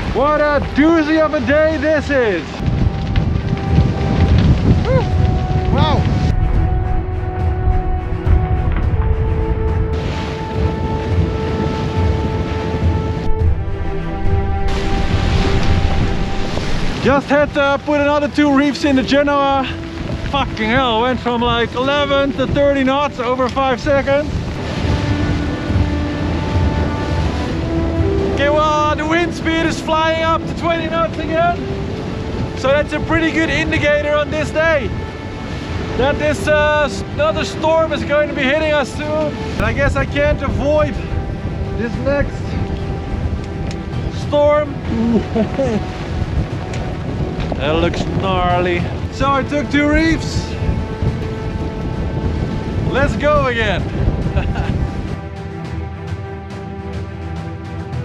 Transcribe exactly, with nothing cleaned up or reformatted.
What a doozy of a day this is! Woo. Wow! Just had to put another two reefs in the Genoa. Fucking hell, went from like eleven to thirty knots over five seconds. Okay, well, the wind speed is flying up to twenty knots again. So that's a pretty good indicator on this day that this uh, another storm is going to be hitting us soon. And I guess I can't avoid this next storm. That looks gnarly. So I took two reefs. Let's go again.